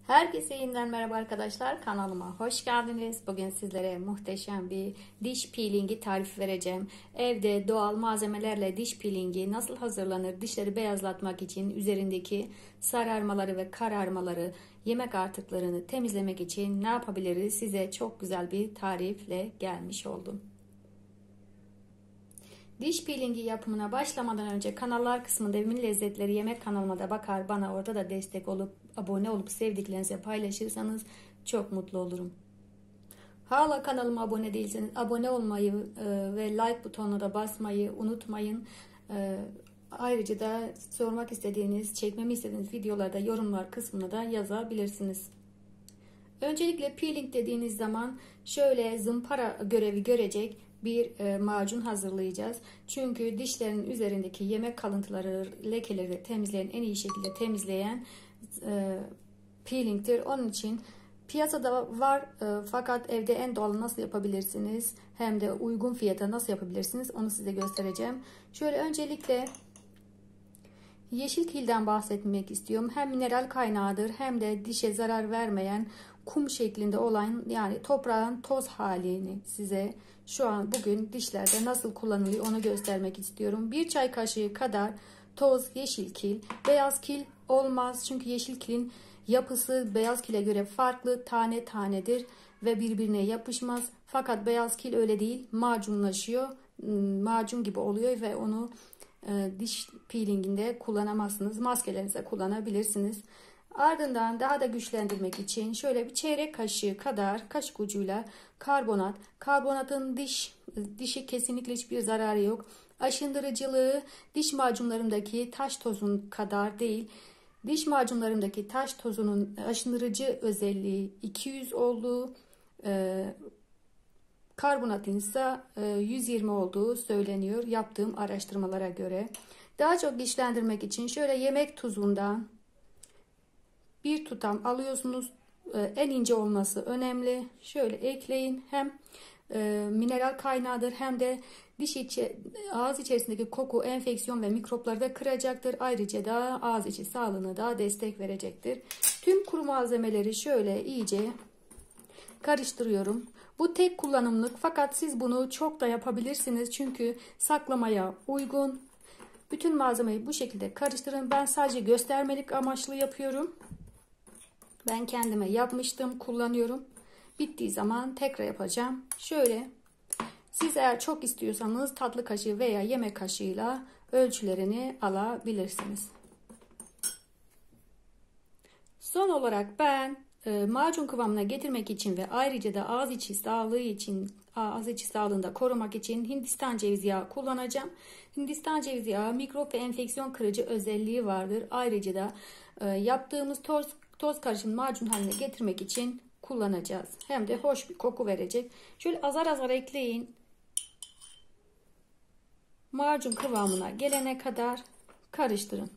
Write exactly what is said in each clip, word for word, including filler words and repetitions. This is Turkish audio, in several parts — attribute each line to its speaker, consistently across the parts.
Speaker 1: Herkese yeniden merhaba arkadaşlar, kanalıma hoş geldiniz. Bugün sizlere muhteşem bir diş peelingi tarifi vereceğim. Evde doğal malzemelerle diş peelingi nasıl hazırlanır? Dişleri beyazlatmak için üzerindeki sararmaları ve kararmaları, yemek artıklarını temizlemek için ne yapabiliriz? Size çok güzel bir tarifle gelmiş oldum. Diş peelingi yapımına başlamadan önce kanallar kısmında Evimin Lezzetleri yemek kanalıma da bakar, bana orada da destek olup abone olup sevdiklerinize paylaşırsanız çok mutlu olurum. Hala kanalıma abone değilseniz abone olmayı e, ve like butonuna da basmayı unutmayın. E, ayrıca da sormak istediğiniz, çekmemi istediğiniz videolarda yorumlar kısmına da yazabilirsiniz. Öncelikle peeling dediğiniz zaman şöyle zımpara görevi görecek bir e, macun hazırlayacağız. Çünkü dişlerin üzerindeki yemek kalıntıları, lekeleri temizleyen, en iyi şekilde temizleyen e, peeling'tir. Onun için piyasada var e, fakat evde en doğal nasıl yapabilirsiniz, hem de uygun fiyata nasıl yapabilirsiniz onu size göstereceğim. Şöyle öncelikle yeşil kilden bahsetmek istiyorum. Hem mineral kaynağıdır hem de dişe zarar vermeyen, kum şeklinde olan, yani toprağın toz halini size şu an bugün dişlerde nasıl kullanılıyor onu göstermek istiyorum. Bir çay kaşığı kadar toz yeşil kil. Beyaz kil olmaz çünkü yeşil kilin yapısı beyaz kile göre farklı, tane tanedir ve birbirine yapışmaz. Fakat beyaz kil öyle değil, macunlaşıyor, macun gibi oluyor ve onu diş peelinginde kullanamazsınız. Maskelerinize kullanabilirsiniz. Ardından daha da güçlendirmek için şöyle bir çeyrek kaşığı kadar kaşık ucuyla karbonat. Karbonatın diş dişi kesinlikle hiçbir zararı yok. Aşındırıcılığı diş macunlarındaki taş tozun kadar değil. Diş macunlarındaki taş tozunun aşındırıcı özelliği iki yüz olduğu, e, karbonatın ise yüz yirmi olduğu söyleniyor yaptığım araştırmalara göre. Daha çok güçlendirmek için şöyle yemek tuzundan bir tutam alıyorsunuz. En ince olması önemli. Şöyle ekleyin. Hem e, mineral kaynağıdır hem de diş içi, ağız içerisindeki koku, enfeksiyon ve mikropları da kıracaktır. Ayrıca da ağız içi sağlığına da destek verecektir. Tüm kuru malzemeleri şöyle iyice karıştırıyorum. Bu tek kullanımlık fakat siz bunu çok da yapabilirsiniz. Çünkü saklamaya uygun. Bütün malzemeyi bu şekilde karıştırın. Ben sadece göstermelik amaçlı yapıyorum. Ben kendime yapmıştım, kullanıyorum. Bittiği zaman tekrar yapacağım. Şöyle, siz eğer çok istiyorsanız tatlı kaşığı veya yemek kaşığıyla ölçülerini alabilirsiniz. Son olarak ben e, macun kıvamına getirmek için ve ayrıca da ağız içi sağlığı için, ağız içi sağlığını da korumak için Hindistan cevizi yağı kullanacağım. Hindistan cevizi yağı mikrop ve enfeksiyon kırıcı özelliği vardır. Ayrıca da e, yaptığımız toz toz karışımı macun haline getirmek için kullanacağız. Hem de hoş bir koku verecek. Şöyle azar azar ekleyin. Macun kıvamına gelene kadar karıştırın.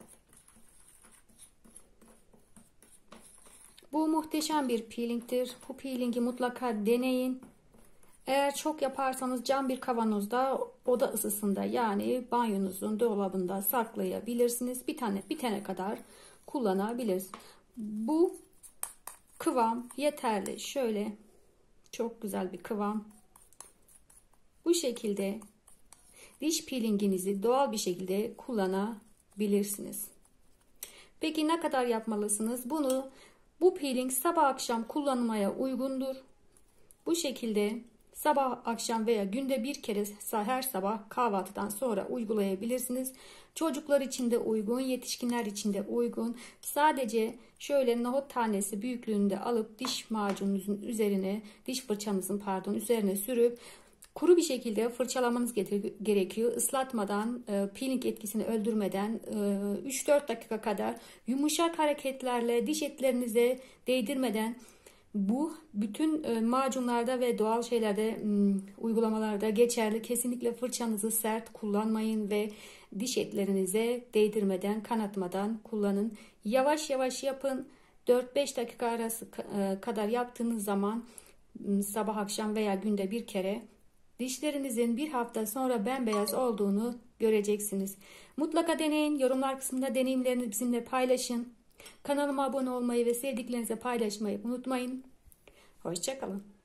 Speaker 1: Bu muhteşem bir peelingtir. Bu peelingi mutlaka deneyin. Eğer çok yaparsanız cam bir kavanozda oda ısısında, yani banyonuzun dolabında saklayabilirsiniz. Bir tane bitene kadar kullanabilirsiniz. Bu kıvam yeterli. Şöyle çok güzel bir kıvam. Bu şekilde diş peelinginizi doğal bir şekilde kullanabilirsiniz. Peki ne kadar yapmalısınız? Bunu bu peeling sabah akşam kullanmaya uygundur. Bu şekilde sabah akşam veya günde bir kere her sabah kahvaltıdan sonra uygulayabilirsiniz. Çocuklar için de uygun, yetişkinler için de uygun. Sadece şöyle nohut tanesi büyüklüğünde alıp diş macununuzun üzerine, diş fırçanızın pardon üzerine sürüp kuru bir şekilde fırçalamanız gerekiyor. Islatmadan, peeling etkisini öldürmeden üç dört dakika kadar yumuşak hareketlerle diş etlerinize değdirmeden, bu bütün macunlarda ve doğal şeylerde, uygulamalarda geçerli. Kesinlikle fırçanızı sert kullanmayın ve diş etlerinize değdirmeden, kanatmadan kullanın. Yavaş yavaş yapın. dört beş dakika arası kadar yaptığınız zaman sabah akşam veya günde bir kere dişlerinizin bir hafta sonra bembeyaz olduğunu göreceksiniz. Mutlaka deneyin. Yorumlar kısmında deneyimlerinizi bizimle paylaşın. Kanalıma abone olmayı ve sevdiklerinize paylaşmayı unutmayın. Hoşça kalın.